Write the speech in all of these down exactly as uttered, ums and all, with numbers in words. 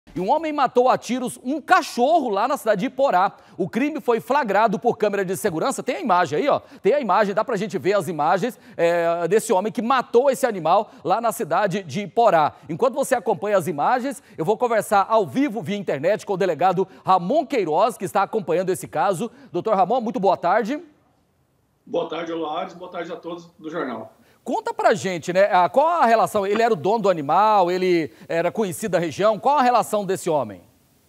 E um homem matou a tiros um cachorro lá na cidade de Iporá. O crime foi flagrado por câmera de segurança. Tem a imagem aí, ó. Tem a imagem, dá pra gente ver as imagens é, desse homem que matou esse animal lá na cidade de Iporá. Enquanto você acompanha as imagens, eu vou conversar ao vivo via internet com o delegado Ramon Queiroz, que está acompanhando esse caso. Doutor Ramon, muito boa tarde. Boa tarde, Loares. Boa tarde a todos do jornal. Conta pra gente, né? Qual a relação? Ele era o dono do animal, ele era conhecido da região. Qual a relação desse homem?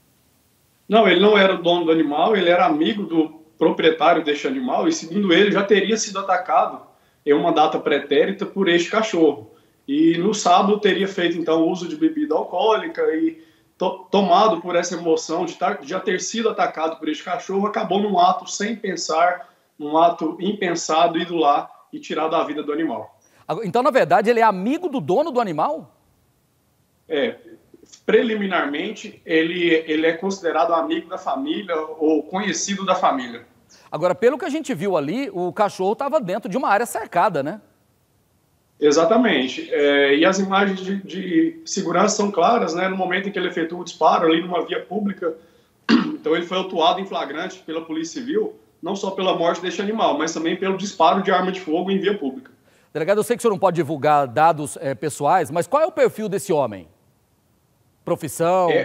Não, ele não era o dono do animal, ele era amigo do proprietário deste animal e, segundo ele, já teria sido atacado em uma data pretérita por este cachorro. E no sábado teria feito, então, uso de bebida alcoólica e, to tomado por essa emoção de, tar, de já ter sido atacado por este cachorro, acabou num ato sem pensar, num ato impensado, ido lá e tirado a vida do animal. Então, na verdade, ele é amigo do dono do animal? É, preliminarmente, ele, ele é considerado amigo da família ou conhecido da família. Agora, pelo que a gente viu ali, o cachorro estava dentro de uma área cercada, né? Exatamente. É, e as imagens de, de segurança são claras, né? No momento em que ele efetua o disparo ali numa via pública, então ele foi autuado em flagrante pela Polícia Civil, não só pela morte deste animal, mas também pelo disparo de arma de fogo em via pública. Delegado, eu sei que o senhor não pode divulgar dados é, pessoais, mas qual é o perfil desse homem? Profissão? É,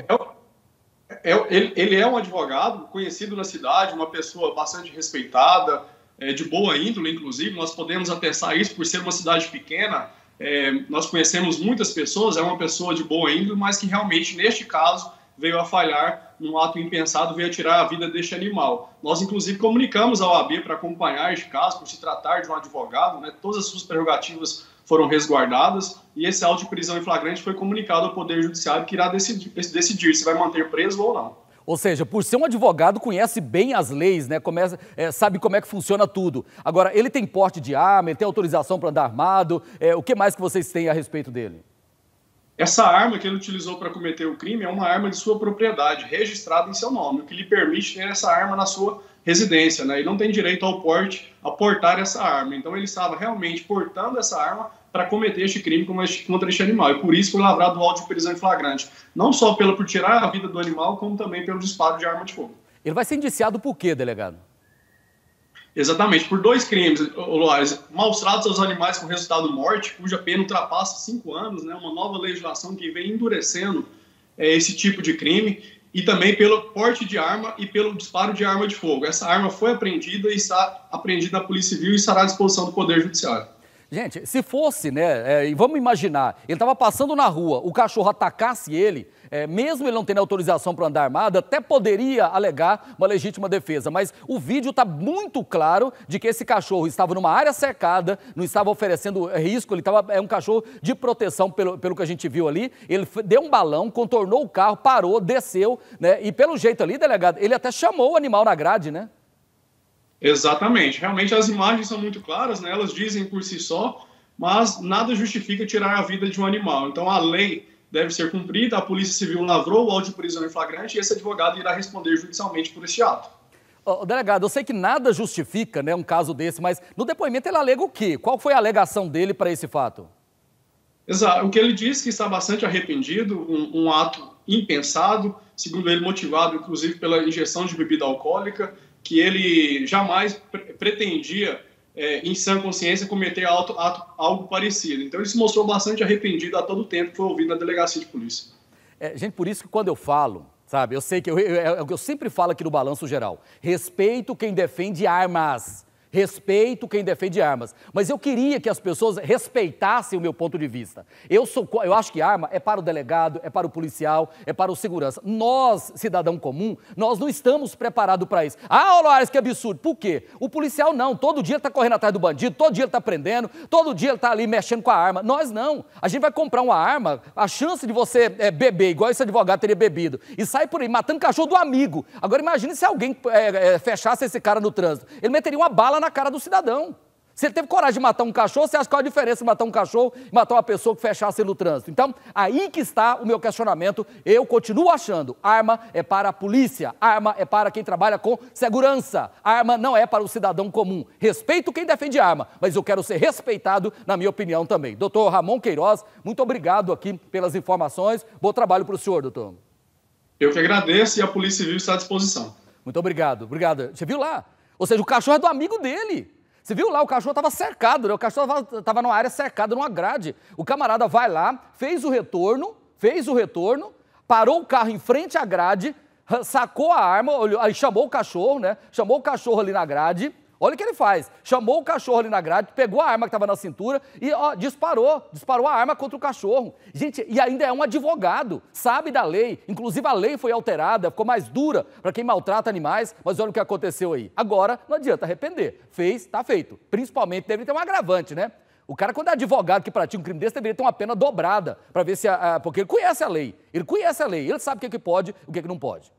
é, é, ele, ele é um advogado conhecido na cidade, uma pessoa bastante respeitada, é, de boa índole, inclusive. Nós podemos atestar isso por ser uma cidade pequena. É, nós conhecemos muitas pessoas, é uma pessoa de boa índole, mas que realmente, neste caso, veio a falhar num ato impensado, veio a tirar a vida deste animal. Nós, inclusive, comunicamos ao O A B para acompanhar este caso, por se tratar de um advogado, né? Todas as suas prerrogativas foram resguardadas e esse auto de prisão em flagrante foi comunicado ao Poder Judiciário, que irá decidir, decidir se vai manter preso ou não. Ou seja, por ser um advogado, conhece bem as leis, né? Começa, é, sabe como é que funciona tudo. Agora, ele tem porte de arma, ele tem autorização para andar armado, é, o que mais que vocês têm a respeito dele? Essa arma que ele utilizou para cometer o crime é uma arma de sua propriedade, registrada em seu nome, o que lhe permite ter essa arma na sua residência, né? Ele não tem direito ao porte, a portar essa arma. Então ele estava realmente portando essa arma para cometer este crime contra este animal. E por isso foi lavrado o auto de prisão em flagrante. Não só pelo, por tirar a vida do animal, como também pelo disparo de arma de fogo. Ele vai ser indiciado por quê, delegado? Exatamente, por dois crimes, Loares. Maus tratos aos animais com resultado morte, cuja pena ultrapassa cinco anos, né? Uma nova legislação que vem endurecendo é, esse tipo de crime, e também pelo porte de arma e pelo disparo de arma de fogo. Essa arma foi apreendida e está apreendida na Polícia Civil e estará à disposição do Poder Judiciário. Gente, se fosse, né, é, e vamos imaginar, ele estava passando na rua, o cachorro atacasse ele, é, mesmo ele não tendo autorização para andar armado, até poderia alegar uma legítima defesa, mas o vídeo está muito claro de que esse cachorro estava numa área cercada, não estava oferecendo risco, ele estava, é um cachorro de proteção pelo, pelo que a gente viu ali, ele deu um balão, contornou o carro, parou, desceu, né, e pelo jeito ali, delegado, ele até chamou o animal na grade, né? Exatamente. Realmente as imagens são muito claras, né? Elas dizem por si só, mas nada justifica tirar a vida de um animal. Então a lei deve ser cumprida, a Polícia Civil lavrou o auto de prisão em flagrante e esse advogado irá responder judicialmente por esse ato. Oh, delegado, eu sei que nada justifica, né, um caso desse, mas no depoimento ele alega o quê? Qual foi a alegação dele para esse fato? Exato. O que ele diz que está bastante arrependido, um, um ato impensado, segundo ele motivado inclusive pela injeção de bebida alcoólica, que ele jamais pre pretendia, é, em sã consciência, cometer auto, ato, algo parecido. Então ele se mostrou bastante arrependido a todo tempo que foi ouvido na delegacia de polícia. É, gente, por isso que quando eu falo, sabe, eu sei que eu, eu, eu, eu sempre falo aqui no Balanço Geral, respeito quem defende armas. Respeito quem defende armas, mas eu queria que as pessoas respeitassem o meu ponto de vista. Eu, sou, eu acho que arma é para o delegado, é para o policial, é para o segurança. Nós, cidadão comum, nós não estamos preparados para isso. Ah, Loares, que absurdo. Por quê? O policial não, todo dia ele está correndo atrás do bandido, todo dia ele está prendendo, todo dia ele está ali mexendo com a arma. Nós não. A gente vai comprar uma arma, a chance de você é, beber, igual esse advogado teria bebido, e sair por aí matando cachorro do amigo. Agora imagine se alguém é, é, fechasse esse cara no trânsito. Ele meteria uma bala na cara do cidadão. Se ele teve coragem de matar um cachorro, você acha qual a diferença de matar um cachorro e matar uma pessoa que fechasse no trânsito? Então, aí que está o meu questionamento. Eu continuo achando, arma é para a polícia, arma é para quem trabalha com segurança, arma não é para o cidadão comum. Respeito quem defende arma, mas eu quero ser respeitado na minha opinião também. Doutor Ramon Queiroz, muito obrigado aqui pelas informações. Bom trabalho para o senhor, doutor. Eu que agradeço e a Polícia Civil está à disposição. Muito obrigado, obrigado. Você viu lá? Ou seja, o cachorro é do amigo dele. Você viu lá, o cachorro estava cercado, né? O cachorro estava numa área cercada, numa grade. O camarada vai lá, fez o retorno, fez o retorno, parou o carro em frente à grade, sacou a arma, olhou, aí chamou o cachorro, né? Chamou o cachorro ali na grade. Olha o que ele faz. Chamou o cachorro ali na grade, pegou a arma que estava na cintura e ó, disparou. Disparou a arma contra o cachorro. Gente, e ainda é um advogado, sabe da lei. Inclusive a lei foi alterada, ficou mais dura para quem maltrata animais. Mas olha o que aconteceu aí. Agora não adianta arrepender. Fez, está feito. Principalmente deveria ter um agravante, né? O cara, quando é advogado que pratica um crime desse, deveria ter uma pena dobrada para ver se... A, a, porque ele conhece a lei. Ele conhece a lei. Ele sabe o que, é que pode e o que, é que não pode.